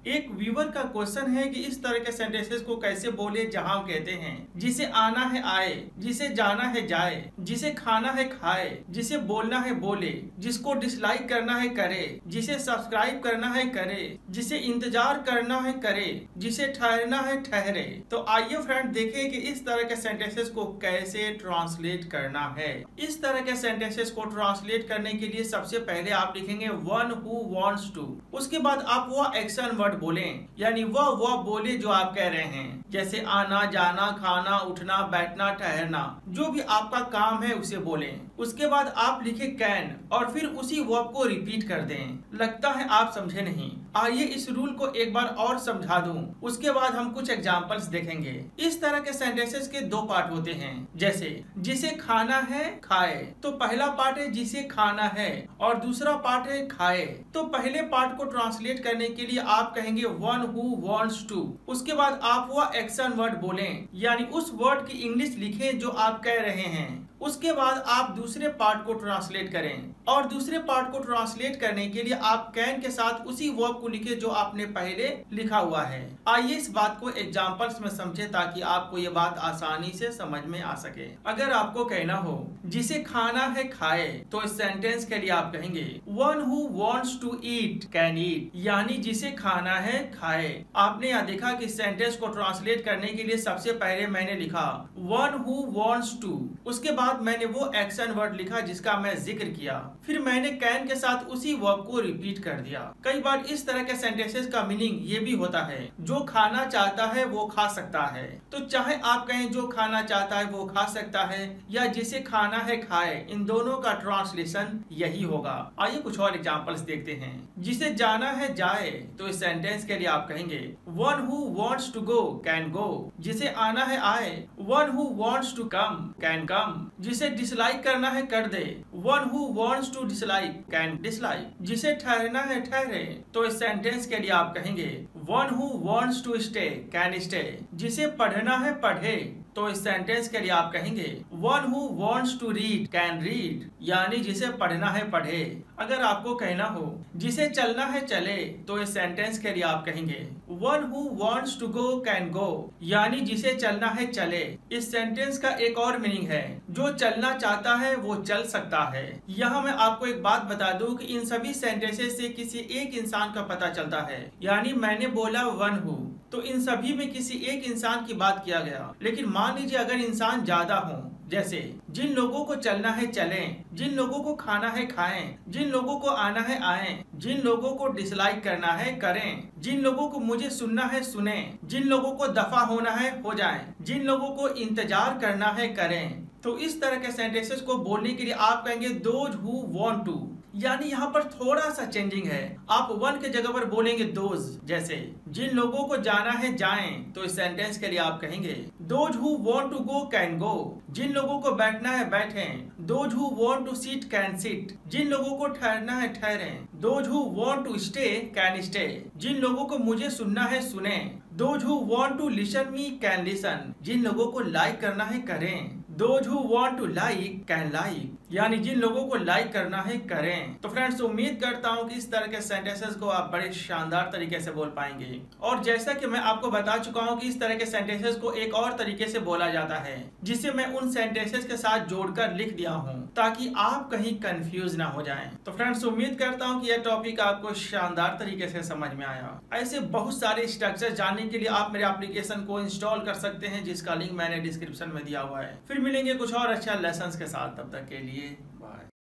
एक व्यूवर का क्वेश्चन है कि इस तरह के सेंटेंसेस को कैसे बोले जहां हम कहते हैं जिसे आना है आए, जिसे जाना है जाए, जिसे खाना है खाए, जिसे बोलना है बोले, जिसको डिसलाइक करना है करे, जिसे सब्सक्राइब करना है करे, जिसे इंतजार करना है करे, जिसे ठहरना है ठहरे। तो आइए फ्रेंड देखें कि इस तरह के सेंटेंसेस को कैसे ट्रांसलेट करना है। इस तरह के सेंटेंसेस को ट्रांसलेट करने के लिए सबसे पहले आप लिखेंगे वन हु वांट्स टू। उसके बाद आप वह एक्शन वर्ड बोलें, यानी वह बोले जो आप कह रहे हैं, जैसे आना जाना खाना उठना बैठना ठहरना, जो भी आपका काम है उसे बोलें। उसके बाद आप लिखे कैन और फिर उसी वर्ब को रिपीट कर दें। लगता है आप समझे नहीं, आइए इस रूल को एक बार और समझा दूं, उसके बाद हम कुछ एग्जांपल्स देखेंगे। इस तरह के सेंटेंसेस के दो पार्ट होते हैं, जैसे जिसे खाना है खाए, तो पहला पार्ट है जिसे खाना है और दूसरा पार्ट है खाए। तो पहले पार्ट को ट्रांसलेट करने के लिए आप कहेंगे वन हु वांट्स टू। उसके बाद आप वह एक्शन वर्ड बोलें, यानी उस वर्ड की इंग्लिश लिखें जो आप कह रहे हैं। उसके बाद आप दूसरे पार्ट को ट्रांसलेट करें और दूसरे पार्ट को ट्रांसलेट करने के लिए आप कैन के साथ उसी वर्ब को लिखे जो आपने पहले लिखा हुआ है। आइए इस बात को एग्जांपल्स में समझें ताकि आपको ये बात आसानी से समझ में आ सके। अगर आपको कहना हो जिसे खाना है खाए, तो इस सेंटेंस के लिए आप कहेंगे one who wants to eat can eat, यानी जिसे खाना है खाए। आपने यहाँ देखा कि सेंटेंस को ट्रांसलेट करने के लिए सबसे पहले मैंने लिखा वन हु वांट्स टू, उसके बाद मैंने वो एक्शन वर्ड लिखा जिसका मैं जिक्र किया, फिर मैंने कैन के साथ उसी वर्ब को रिपीट कर दिया। कई बार इस तरह के सेंटेंसेस का मीनिंग ये भी होता है जो खाना चाहता है वो खा सकता है। तो चाहे आप कहें जो खाना चाहता है वो खा सकता है या जिसे खाना है खाए, इन दोनों का ट्रांसलेशन यही होगा। आइए कुछ और एग्जांपल्स देखते हैं। जिसे जाना है जाए, तो इस सेंटेंस के लिए आप कहेंगे one who wants to go can go. जिसे आना है आए, one who wants to come can come. जिसे डिसलाइक करना है कर दे, one who wants to dislike can dislike. जिसे ठहरना है ठहरे, तो इस सेंटेंस के लिए आप कहेंगे one who wants to stay can stay. जिसे पढ़ना है पढ़े, तो इस सेंटेंस के लिए आप कहेंगे one who wants to read can read, यानी जिसे पढ़ना है पढ़े। अगर आपको कहना हो जिसे चलना है चले, तो इस सेंटेंस के लिए आप कहेंगे one who wants to go can go, यानी जिसे चलना है चले। इस सेंटेंस का एक और मीनिंग है जो चलना चाहता है वो चल सकता है। यहाँ मैं आपको एक बात बता दूं कि इन सभी सेंटेंसेस से किसी एक इंसान का पता चलता है, यानी मैंने बोला वन हु, तो इन सभी में किसी एक इंसान की बात किया गया। लेकिन मान लीजिए अगर इंसान ज्यादा हो, जैसे जिन लोगों को चलना है चलें, जिन लोगों को खाना है खाएं, जिन लोगों को आना है आएं, जिन लोगों को डिसलाइक करना है करें, जिन लोगों को मुझे सुनना है सुने, जिन लोगों को दफा होना है हो जाएं, जिन लोगों को इंतजार करना है करें। तो इस तरह के सेंटेंसेस को बोलने के लिए आप कहेंगे दोज हु वांट टू, यानी यहाँ पर थोड़ा सा चेंजिंग है। आप वन के जगह पर बोलेंगे दोज। जैसे जिन लोगों को जाना है जाएं, तो इस सेंटेंस के लिए आप कहेंगे those who want to go can go. जिन लोगों को बैठना है बैठें, those who want to sit can sit. जिन लोगों को ठहरना है ठहरें, those who want to stay can stay. जिन लोगों को मुझे सुनना है सुने, those who want to listen me can listen. जिन लोगों को लाइक करना है करें, those who want to like can like, यानी जिन लोगों को लाइक करना है करें। तो फ्रेंड्स उम्मीद करता हूं कि इस तरह के सेंटेंसेस को आप बड़े शानदार तरीके से बोल पाएंगे। और जैसा कि मैं आपको बता चुका हूं कि इस तरह के सेंटेंसेस को एक और तरीके से बोला जाता है, जिसे मैं उन सेंटेंसेस के साथ जोड़कर लिख दिया हूं ताकि आप कहीं कंफ्यूज ना हो जाएं। तो फ्रेंड्स उम्मीद करता हूं कि यह टॉपिक आपको शानदार तरीके से समझ में आया। ऐसे बहुत सारे स्ट्रक्चर जानने के लिए आप मेरे एप्लीकेशन को इंस्टॉल कर सकते हैं, जिसका लिंक मैंने डिस्क्रिप्शन में दिया हुआ है। फिर मिलेंगे कुछ और अच्छा लेसन्स के साथ, तब तक के लिए बाय।